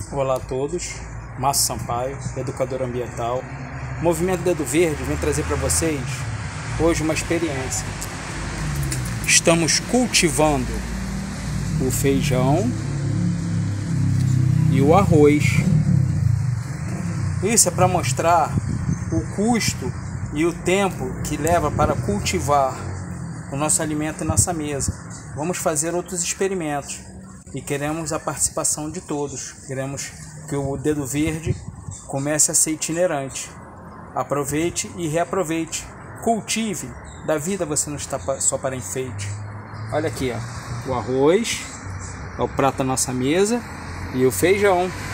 Olá a todos, Márcio Sampaio, educador ambiental. O Movimento Dedo Verde vem trazer para vocês hoje uma experiência. Estamos cultivando o feijão e o arroz. Isso é para mostrar o custo e o tempo que leva para cultivar o nosso alimento em nossa mesa. Vamos fazer outros experimentos e queremos a participação de todos. Queremos que o Dedo Verde comece a ser itinerante. Aproveite e reaproveite. Cultive. Da vida você não está só para enfeite. Olha aqui, ó, o arroz, é o prato da nossa mesa, e o feijão.